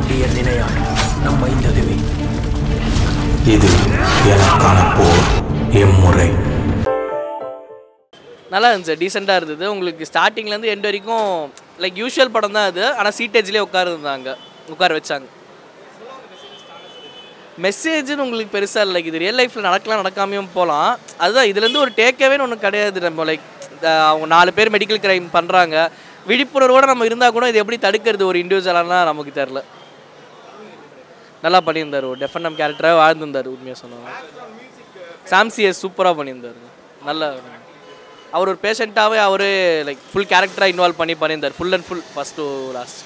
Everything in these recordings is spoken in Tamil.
பாண்டியன் நினையாள் நம்ம இந்ததுவே இது எனக்கான போர் எம்முறை. நல்லா இருந்துச்சு, டீசெண்டாக இருந்தது. உங்களுக்கு ஸ்டார்டிங்லேருந்து எண்ட் வரைக்கும் லைக் யூஷுவல் படம் தான் அது. ஆனால் சீட்டேஜ்லேயே உட்கார வச்சாங்க. மெசேஜ்னு உங்களுக்கு பெருசாக இல்லை. இது ரியல் லைஃப்பில் நடக்காமையும் போகலாம். அதுதான் இதுலேருந்து ஒரு டேக்கவேன்னு ஒன்றும் கிடையாது. நம்ம லைக் அவங்க 4 பேர் மெடிக்கல் கிரைம் பண்ணுறாங்க, விழிப்புணர்வோடு நம்ம இருந்தால் கூட இது எப்படி தடுக்கிறது ஒரு இண்டிவிஜுவலானா நமக்கு தெரில. நல்லா பண்ணியிருந்தார், ஒரு டெஃபனம் கேரக்டராக வாழ்ந்துருந்தார். உண்மையாக சொன்னாங்க சாம்சிஎஸ் சூப்பராக பண்ணியிருந்தார். நல்லா அவர் ஒரு பேஷண்ட்டாகவே அவரு லைக் ஃபுல் கேரக்டராக இன்வால்வ் பண்ணியிருந்தார். Full and full first to last.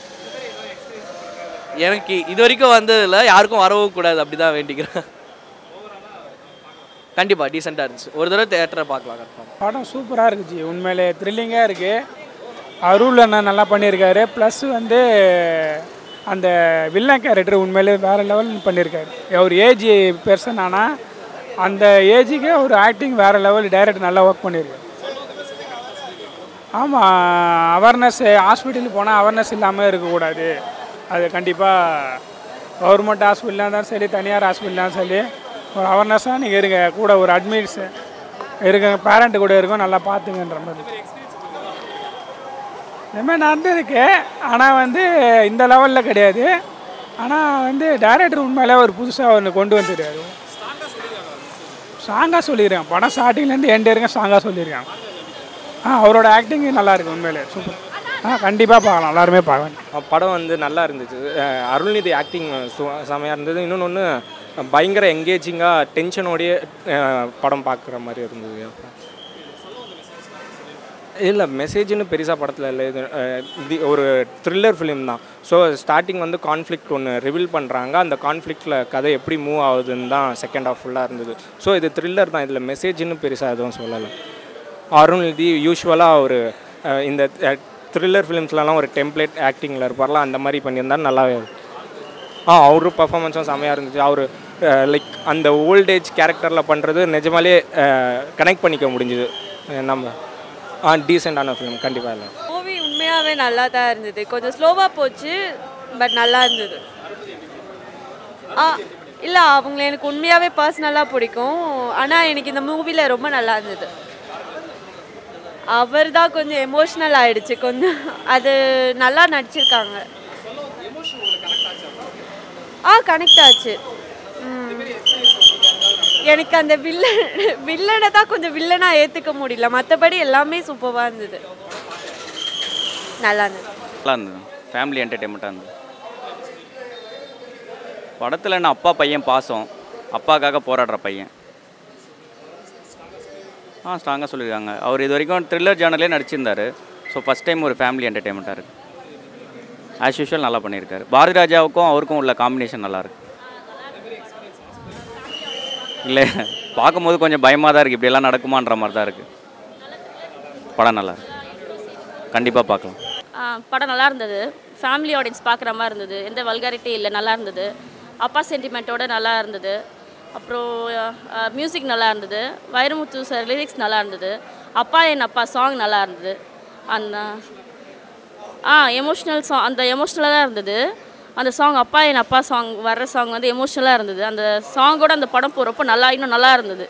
எனக்கு இது வரைக்கும் வந்ததில்லை, யாருக்கும் வரவும் கூடாது, அப்படி தான் வேண்டிக்கிறேன். கண்டிப்பாக டீசெண்டாக இருந்துச்சு. ஒரு தடவை தேட்டரை பார்க்கலாம். கன்ஃபார்ம் படம் சூப்பராக இருக்குச்சு, உண்மையிலே த்ரில்லிங்காக இருக்குது. அருள் அண்ணா நல்லா பண்ணியிருக்காரு. ப்ளஸ் வந்து அந்த வில்லன் கேரக்டர் உண்மையிலே வேறு லெவல் பண்ணியிருக்காரு. ஒரு ஏஜ் பெர்சன் ஆனால் அந்த ஏஜுக்கே ஒரு ஆக்டிங் வேறு லெவல். டைரக்டர் நல்லா ஒர்க் பண்ணியிருக்காரு. ஆமாம், அவேர்னஸ் ஹாஸ்பிட்டலுக்கு போனால் அவேர்னஸ் இல்லாமல் இருக்கக்கூடாது. அது கண்டிப்பாக கவர்மெண்ட் ஹாஸ்பிட்டலாக இருந்தாலும் சரி, தனியார் ஹாஸ்பிட்டலாக இருந்தாலும் சரி, ஒரு அவேர்னஸாக நீங்கள் இருங்க. கூட ஒரு அட்மிட்ஸ் இருங்க, பேரண்ட்டு கூட இருக்கும், நல்லா பார்த்துங்கன்ற மாதிரி. இதுமாதிரி நடந்திருக்கு, ஆனால் வந்து இந்த லெவலில் கிடையாது. ஆனால் வந்து டைரக்டர் உண்மையிலே ஒரு புதுசாக ஒன்று கொண்டு வந்துருக்காரு. சாங்காக சொல்லியிருக்காங்க, படம் ஸ்டார்டிங்லேருந்து எண்ட் வரைக்கும் சாங்காக சொல்லியிருக்காங்க. அவரோட ஆக்டிங் நல்லாயிருக்கு, உண்மையிலே சூப்பர். கண்டிப்பாக பார்க்கலாம், எல்லாருமே பார்க்கலாம். படம் வந்து நல்லா இருந்துச்சு. அருள்நிதி ஆக்டிங் செமையாக இருந்தது. இன்னொன்று பயங்கர எங்கேஜிங்காக டென்ஷனோடைய படம் பார்க்குற மாதிரி இருந்தது. இல்லை மெசேஜ்னு பெருசாக படத்தில் இல்லை. இது ஒரு த்ரில்லர் ஃபிலிம் தான். ஸோ ஸ்டார்டிங் வந்து கான்ஃப்ளிக்ட் ஒன்று ரிவீல் பண்ணுறாங்க. அந்த கான்ஃப்ளிக்டில் கதை எப்படி மூவ் ஆகுதுன்னு தான் செகண்ட் ஹாஃப் ஃபுல்லாக இருந்தது. ஸோ இது த்ரில்லர் தான், இதில் மெசேஜ்னு பெருசாக எதுவும் சொல்லலை. அருள்நிதி யூஸ்வலாக ஒரு இந்த த்ரில்லர் ஃபிலிம்ஸ்லாம் ஒரு டெம்ப்ளேட் ஆக்டிங்கில் இருப்பார்லாம், அந்த மாதிரி பண்ணியிருந்தால் நல்லாவே இருக்கும். அவரு பர்ஃபார்மன்ஸும் செம்மையாக இருந்துச்சு. அவர் லைக் அந்த ஓல்டேஜ் கேரக்டரில் பண்ணுறது நிஜமாலே கனெக்ட் பண்ணிக்க முடிஞ்சுது. நம்ம டீசெண்டான ஃபிலிம் கண்டிப்பாக இல்லை. மூவி உண்மையாகவே நல்லா தான் இருந்தது. கொஞ்சம் ஸ்லோவாக போச்சு, பட் நல்லா இருந்தது. இல்லை, அவங்கள எனக்கு உண்மையாகவே பர்சனலாக பிடிக்கும். ஆனால் எனக்கு இந்த மூவியில் ரொம்ப நல்லா இருந்தது. அவர் தான் கொஞ்சம் எமோஷ்னல் ஆகிடுச்சு கொஞ்சம். அது நல்லா நடிச்சிருக்காங்க. கனெக்ட் ஆச்சு. எனக்கு அந்த வில்லனை தான் கொஞ்சம் வில்லனாக ஏற்றுக்க முடியல. மற்றபடி எல்லாமே சூப்பராக இருந்தது, நல்லா இருந்தது. ஃபேமிலி என்டர்டெயின்மெண்ட்டாக இருந்தது. படத்தில் என்ன அப்பா பையன் பாசம், அப்பாக்காக போராடுற பையன். ஸ்ட்ராங்காக சொல்லியிருக்காங்க. அவர் இது வரைக்கும் த்ரில்லர் ஜானர்லேயே நடிச்சிருந்தார். ஸோ ஃபஸ்ட் டைம் ஒரு ஃபேமிலி என்டர்டெயின்மெண்ட்டாக இருக்குது. ஆஸ் யூஷுவல் நல்லா பண்ணியிருக்காரு. பாரதிராஜாவுக்கும் அவருக்கும் உள்ள காம்பினேஷன் நல்லாயிருக்கு. இல்லை, பார்க்கும்போது கொஞ்சம் பயமாக தான் இருக்குது, இப்படியெல்லாம் நடக்குமான்ற மாதிரி தான் இருக்குது. படம் நல்லா இருக்கு, கண்டிப்பாக பார்க்கலாம். படம் நல்லா இருந்தது. ஃபேமிலி ஆடியன்ஸ் பார்க்குற மாதிரி இருந்தது. எந்த வல்காரிட்டி இல்லை, நல்லா இருந்தது. அப்பா சென்டிமெண்ட்டோடு நல்லா இருந்தது. அப்புறம் மியூசிக் நல்லா இருந்தது. வைரமுத்து சார் லிரிக்ஸ் நல்லா இருந்தது. அப்பா என் அப்பா சாங் நல்லா இருந்தது. அந்த எமோஷ்னல் சாங், அந்த எமோஷ்னலாக தான் இருந்தது அந்த சாங். அப்பா என் அப்பா சாங் வர்ற சாங் வந்து எமோஷ்னலாக இருந்தது. அந்த சாங்கோட அந்த படம் போகிறப்போ இன்னும் நல்லா இருந்தது.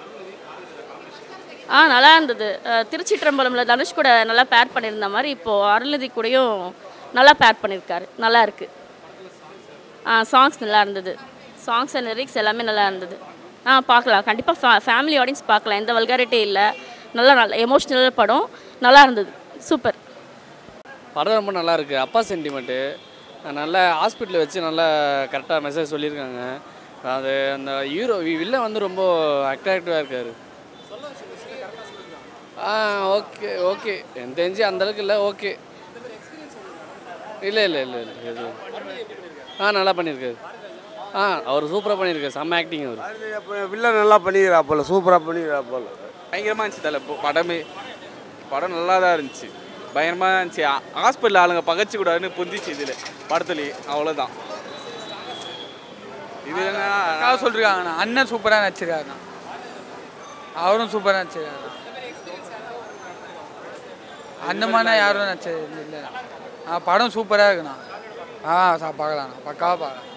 நல்லா இருந்தது. திருச்சிற்றம்பலமில் தனுஷ் கூட நல்லா பேர் பண்ணியிருந்த மாதிரி இப்போது அருள்நிதி கூடயும் நல்லா பேர் பண்ணியிருக்காரு. நல்லா இருக்குது. சாங்ஸ் நல்லா இருந்தது. சாங்ஸ் அண்ட் லிரிக்ஸ் எல்லாமே நல்லா இருந்தது. பார்க்கலாம், கண்டிப்பாக ஃபேமிலி ஆடியன்ஸ் பார்க்கலாம். எந்த வல்காரிட்டி இல்லை, நல்லா எமோஷ்னல் படம், நல்லா இருந்தது. சூப்பர். படம் ரொம்ப நல்லா இருக்குது. அப்பா சென்டிமெண்ட்டு நல்லா ஹாஸ்பிட்டலில் வச்சு நல்லா கரெக்டாக மெசேஜ் சொல்லியிருக்காங்க. அது அந்த ஹீரோ வில்ல வந்து ரொம்ப அட்ராக்டிவாக இருக்கார். ஓகே ஓகே, எனக்கு தெரிஞ்சு அந்தளவுக்கு இல்லை. ஓகே, இல்லை இல்லை இல்லை இல்லை எது நல்லா பண்ணியிருக்காரு. அவர் சூப்பராக பண்ணியிருக்காரு. செம்ம ஆக்டிங். அவர் வில்ல நல்லா பண்ணிக்கிறா போல், சூப்பராக பண்ணிக்கிறா போல். பயங்கரமாக இருந்துச்சு தலை. படம் நல்லா தான் இருந்துச்சு, பயங்கரமாக இருந்துச்சு. ஹாஸ்பிட்டலில் ஆளுங்க பகச்சு கூடாதுன்னு புரிஞ்சிச்சு இதில் படத்துலேயே. அவ்வளோதான். இது என்ன சொல்லிருக்காங்கண்ணா, அண்ணன் சூப்பராக நடிச்சிருக்காருண்ணா, அவரும் சூப்பராக நடிச்சிருக்காரு. அந்த மாதிரினா யாரும் நடிச்சது இல்லைண்ணா. படம் சூப்பராக இருக்குண்ணா. பார்க்கலாண்ணா பக்காவாக பார்க்கலாம்.